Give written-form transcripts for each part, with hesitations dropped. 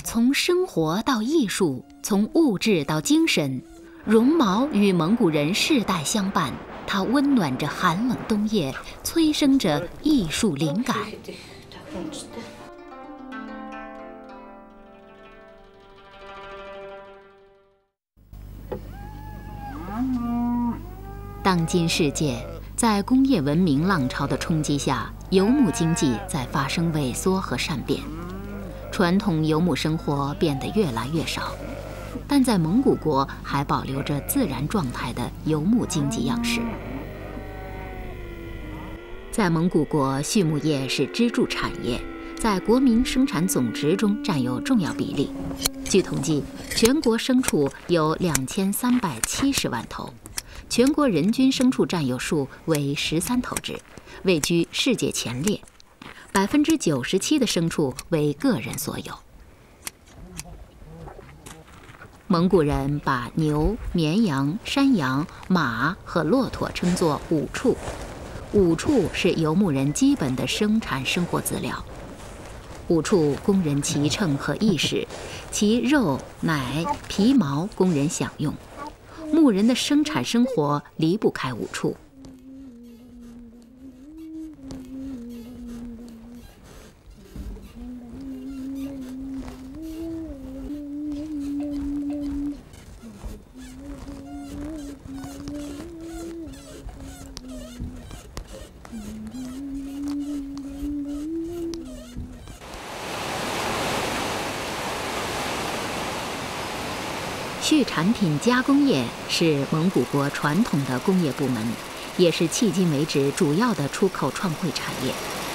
从生活到艺术，从物质到精神，绒毛与蒙古人世代相伴，它温暖着寒冷冬夜，催生着艺术灵感。当今世界，在工业文明浪潮的冲击下，游牧经济在发生萎缩和善变，传统游牧生活变得越来越少。但在蒙古国还保留着自然状态的游牧经济样式。在蒙古国，畜牧业是支柱产业，在国民生产总值中占有重要比例。据统计，全国牲畜有2370万头，全国人均牲畜占有数为13头制，位居世界前列。97%的牲畜为个人所有。蒙古人把牛、绵羊、山羊、马和骆驼称作五畜，五畜是游牧人基本的生产生活资料。五畜供人骑乘和役使，其肉、奶、皮毛供人享用。牧人的生产生活离不开五畜。畜产品加工业是蒙古国传统的工业部门，也是迄今为止主要的出口创汇产业。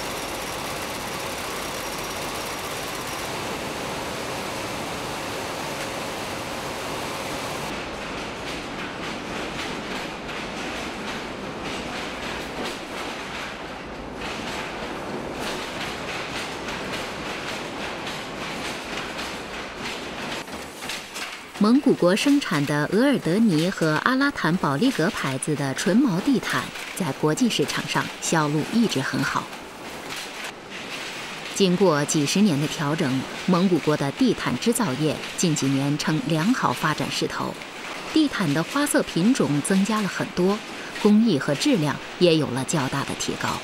蒙古国生产的额尔德尼和阿拉坦保利格牌子的纯毛地毯，在国际市场上销路一直很好。经过几十年的调整，蒙古国的地毯织造业近几年呈良好发展势头，地毯的花色品种增加了很多，工艺和质量也有了较大的提高。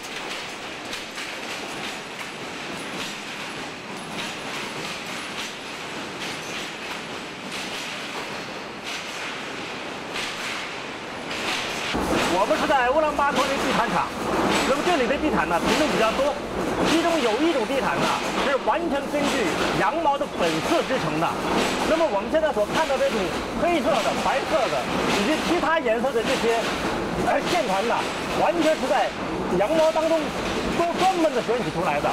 我们是在乌兰巴托的地毯厂，那么这里的地毯呢品种比较多，其中有一种地毯呢是完全根据羊毛的本色织成的。那么我们现在所看到这种黑色的、白色的以及其他颜色的这些线团呢，完全是在羊毛当中专门的选取出来的。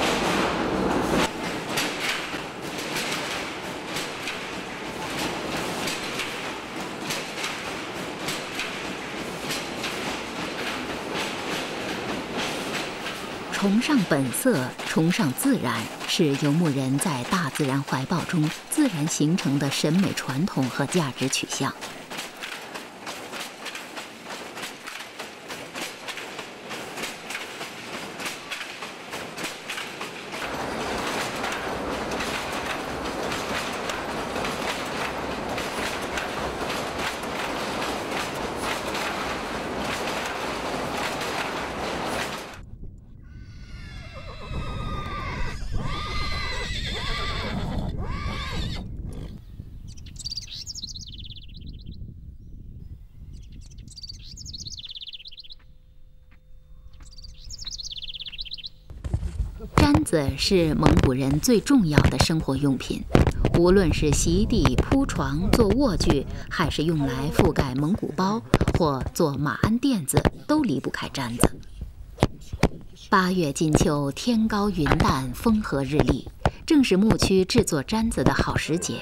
崇尚本色，崇尚自然，是游牧人在大自然怀抱中自然形成的审美传统和价值取向。毡子是蒙古人最重要的生活用品，无论是席地、铺床、做卧具，还是用来覆盖蒙古包或做马鞍垫子，都离不开毡子。8月金秋，天高云淡，风和日丽，正是牧区制作毡子的好时节。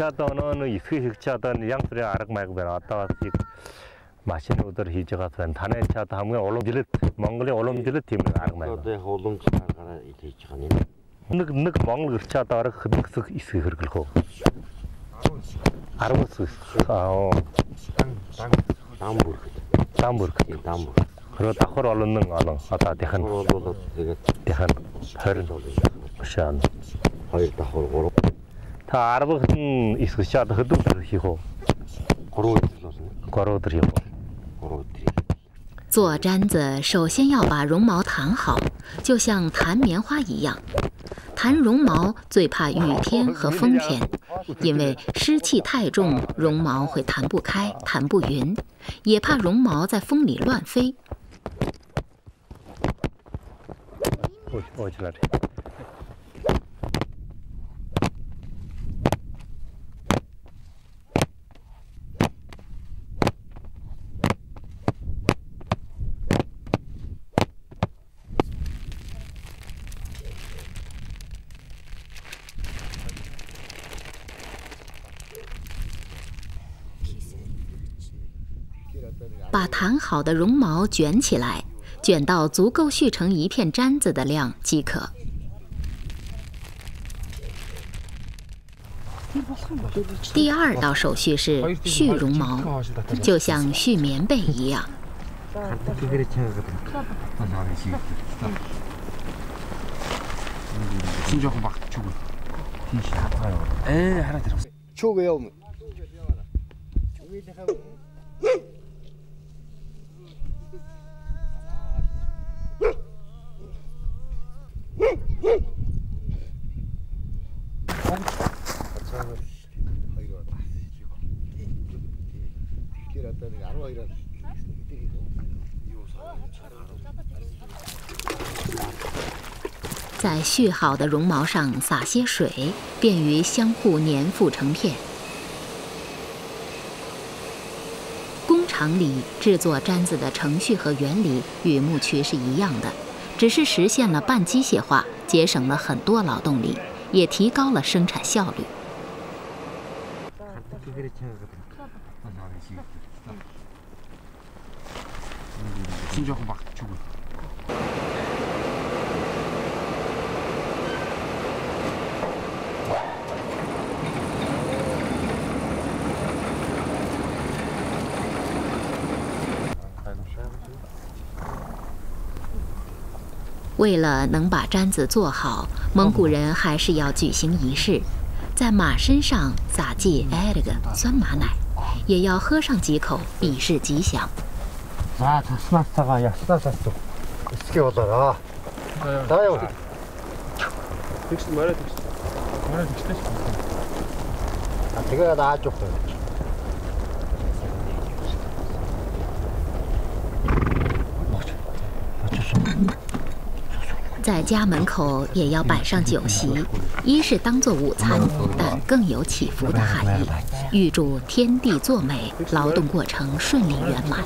맛있는 옷들을 희져가서 단에 차도 하면 올롬질을 몽골에 올롬질을 팀을 알고 말이야. 네, 올롬 가라 이제 저기. 너 몽골 차도 알아 그 있어 그러고. 알아봤어. 담불. 그러다 홀 얼른 거는 아다 대한. 대한 헐은 샤안. 헐다 홀 다 알아보는 있으셔도 허둥들이고 고로들이고。 做毡子首先要把绒毛弹好，就像弹棉花一样。弹绒毛最怕雨天和风天，因为湿气太重，绒毛会弹不开、弹不匀，也怕绒毛在风里乱飞。把弹好的绒毛卷起来，卷到足够续成一片毡子的量即可。第二道手续是续绒毛，就像续棉被一样。在续好的绒毛上撒些水，便于相互粘附成片。工厂里制作毡子的程序和原理与牧区是一样的，只是实现了半机械化，节省了很多劳动力，也提高了生产效率。为了能把毡子做好，蒙古人还是要举行仪式，在马身上撒剂酸马奶，也要喝上几口，以示吉祥。在家门口也要摆上酒席，一是当作午餐，但更有祈福的含义，预祝天地作美，劳动过程顺利圆满。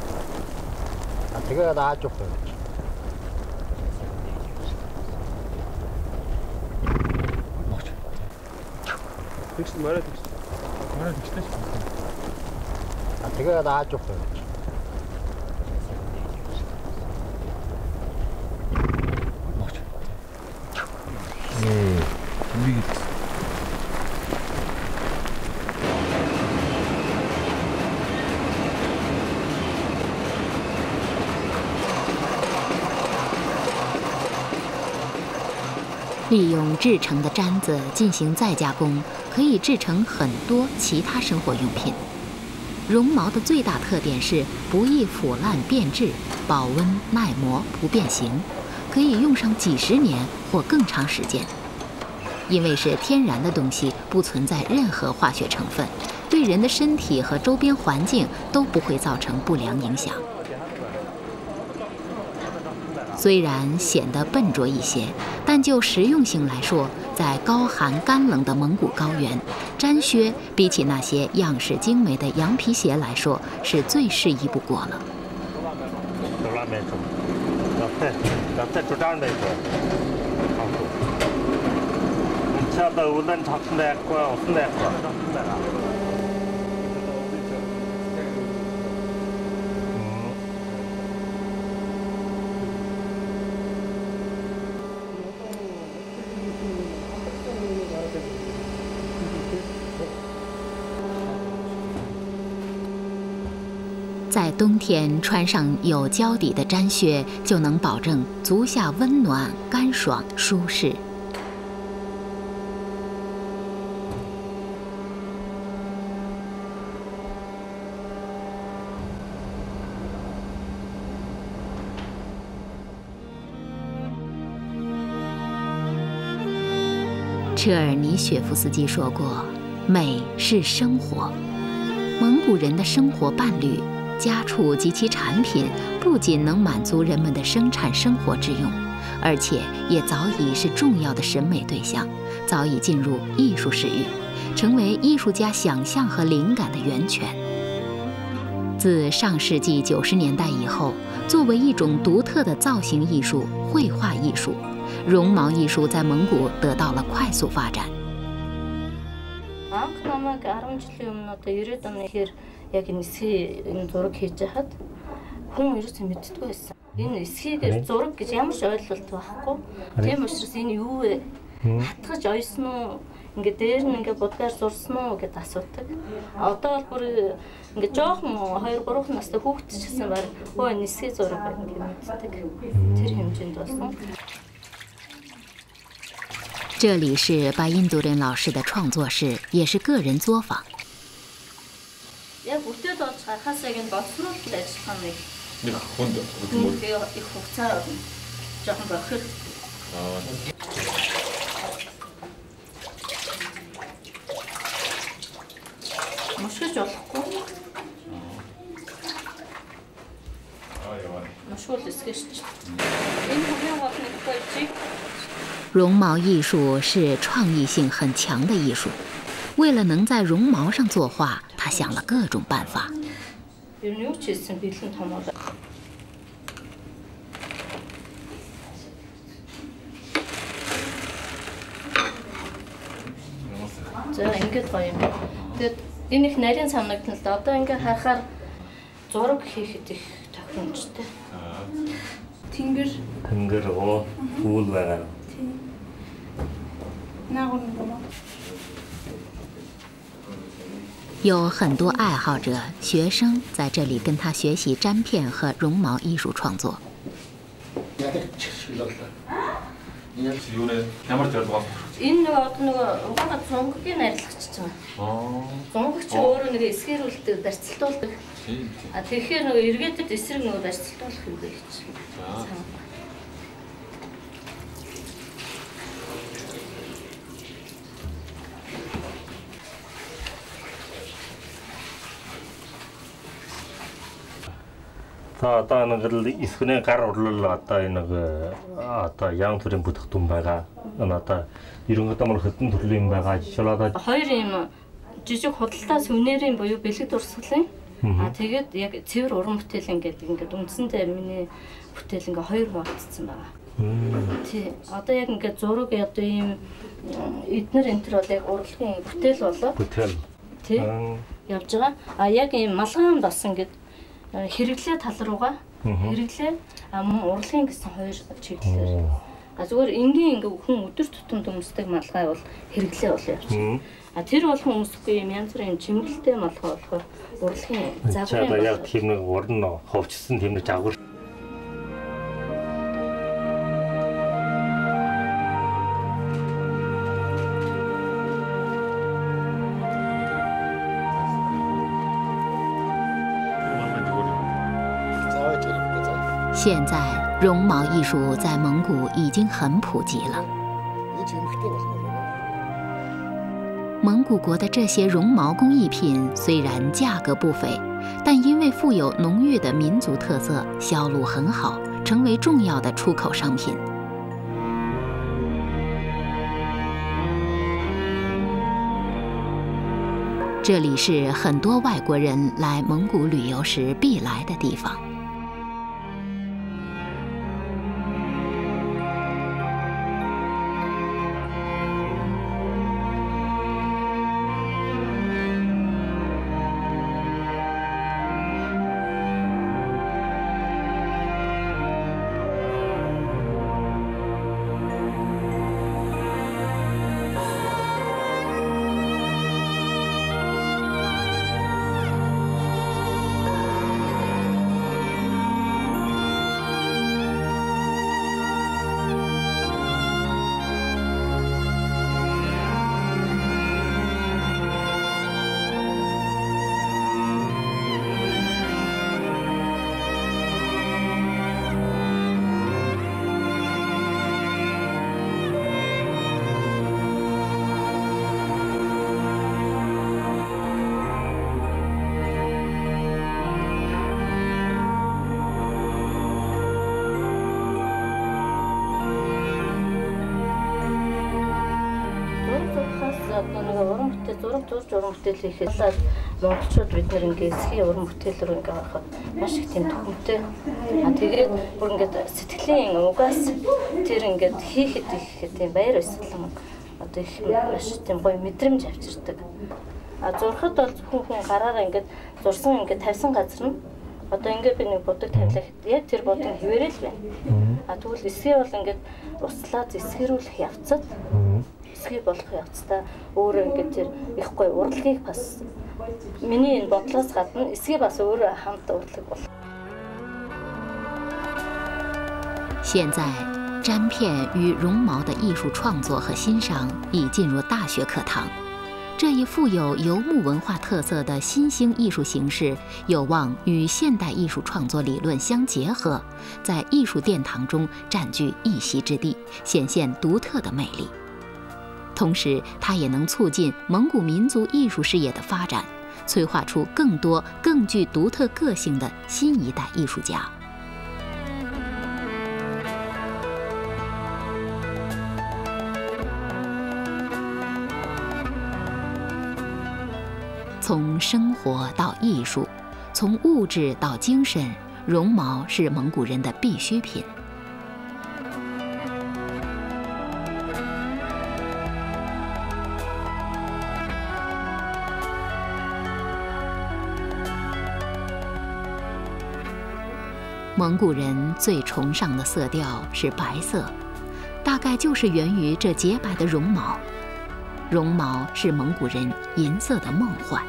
利用制成的毡子进行再加工，可以制成很多其他生活用品。绒毛的最大特点是不易腐烂变质，保温耐磨不变形，可以用上几十年或更长时间。因为是天然的东西，不存在任何化学成分，对人的身体和周边环境都不会造成不良影响。虽然显得笨拙一些，但就实用性来说，在高寒干冷的蒙古高原，毡靴比起那些样式精美的羊皮鞋来说，是最适宜不过了。在冬天穿上有胶底的毡靴，就能保证足下温暖、干爽、舒适。 车尔尼雪夫斯基说过：“美是生活。”蒙古人的生活伴侣，家畜及其产品不仅能满足人们的生产生活之用，而且也早已是重要的审美对象，早已进入艺术视域，成为艺术家想象和灵感的源泉。自上世纪90年代以后，作为一种独特的造型艺术、绘画艺术，绒毛艺术在蒙古得到了快速发展。 Анх намайг 10 жилийн өмнө одоо 90-ад оны ихээр яг энэ эсхий энэ зураг хийж хахад хүн ерөөсөө мэддэггүй байсан. Энэ эсхийгээр зураг гэж ямар ч ойлголт байхгүй. Тийм учраас энэ юу вэ? Хатгаж ойсон уу? Ингээ дээр нь ингээ будгаар зурсан уу гэдээ асуудаг. Одоо бол бүр ингээ жоохон 2-3 настай хүүхэд ч гэсэн баг өө энэ эсхий зураг ингээ мэддэг. Тэр хэмжээнд болсон. 这里是巴印度人老师的创作室，也是个人作坊。 Яг бүтээд болж харахаас яг энэ боловсруулалт ажиллагаа нэг хүнд их хугацаа жоохон бохир. Мушгиж болохгүй. Мушгуул эсгэж. Энэ хамгийн гол нэг гоё 绒毛艺术是创意性很强的艺术。为了能在绒毛上作画，他想了各种办法。 Ингээд гоё юм. Тэгээд энэ их нарийн санагдана л да. Одоо ингээд харахаар зураг хийхэд их тохиромжтой. Тэнгэр оо фул байгаа. 有很多爱好者、学生在这里跟他学习粘片和绒毛艺术创作。 Энэ нөгөө угаага зунгийн арилгач чинь. Зунгагч өөрөө нэг эсгэрүүлдэг, барьцалтуулдаг. Тэгэхээр нөгөө эргээдэд эсрэг нөгөө барьцалтуулах юм байх чинь. За одоо нэг л эсхнээ гар урлал одоо нэг одоо ян төрлийн бүтээгдэхүүн байгаа. Одоо ерөнхийдөө мөр хэдэн төрлийн байгаа. Жишээлбэл хоёр юм жижиг худалдаа сүнэрийн буюу бэлэг дурсгалын тэгээд яг цэвэр уран бүтээл ингээд үндсэндээ миний бүтээл ингээд хоёр хуваагдсан байгаа. Тий. Одоо яг ингээд зураг одоо ийм эднэр энтер бол яг урлагийн бүтээл болоо. Бүтээл. Тий. Явж байгаа. Яг ийм малгаан бас ингээд хэрэглээ тал руугаа хэрэглээ урлагийн гэсэн хоёр чиглэлээр зүгээр энгийн ингээ хүн өдөр тутамд өмсдөг малгай бол хэрэглээ бол явчих. Тэр бол хүн өмсөхгүй юм янз бүрийн чимгэлтэй малгай болохоор урлагийн загварын яг тийм нэг уран ховчсон тийм нэг загвар. 现在，绒毛艺术在蒙古已经很普及了。蒙古国的这些绒毛工艺品虽然价格不菲，但因为富有浓郁的民族特色，销路很好，成为重要的出口商品。这里是很多外国人来蒙古旅游时必来的地方。 одоо нэг уран бүтээл зураг зурж уран бүтээл хийхэд монголчууд бид нэр ингээд эсхийн уран бүтээл рүү ингээд гарахад маш их тийм төхөмтэй. Тэгээд бүр ингээд сэтгэлийн угаас тэр ингээд хийхэд тийм баяр баясгалан одоо их маш тийм гоё мэдрэмж авчирдаг. Зурхад бол зөвхөн хүн гараараа ингээд зурсан ингээд тавьсан газар нь одоо ингээд би нэг бодог тавилаа яг тэр бодгийн хэвээрээ л байна. Тэгвэл эсгээ бол ингээд услаад эсгэрүүлэх явцад эсгээ болох явцдаа өөрөө ингээд тэр их гоё урлагийг бас миний энэ бодлоос гадна эсгээ бас өөрөө хамт урлаг бол. 现在，粘片与绒毛的艺术创作和欣赏已进入大学课堂。这一富有游牧文化特色的新兴艺术形式，有望与现代艺术创作理论相结合，在艺术殿堂中占据一席之地，显现独特的魅力。同时，它也能促进蒙古民族艺术事业的发展，催化出更多更具独特个性的新一代艺术家。 从生活到艺术，从物质到精神，绒毛是蒙古人的必需品。蒙古人最崇尚的色调是白色，大概就是源于这洁白的绒毛。 绒毛是蒙古人银色的梦幻。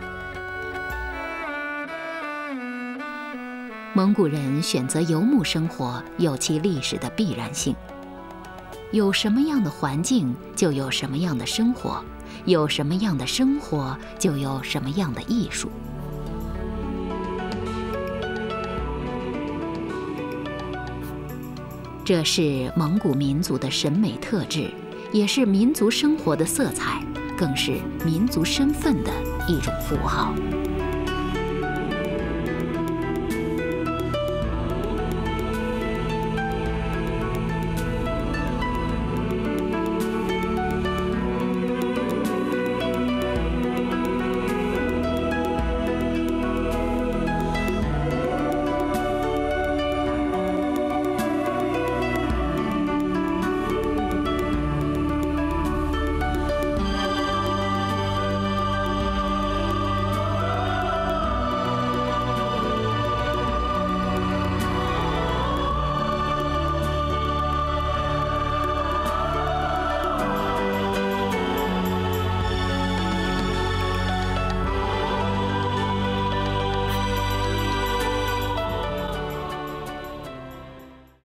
蒙古人选择游牧生活，有其历史的必然性。有什么样的环境，就有什么样的生活；有什么样的生活，就有什么样的艺术。这是蒙古民族的审美特质。 也是民族生活的色彩，更是民族身份的一种符号。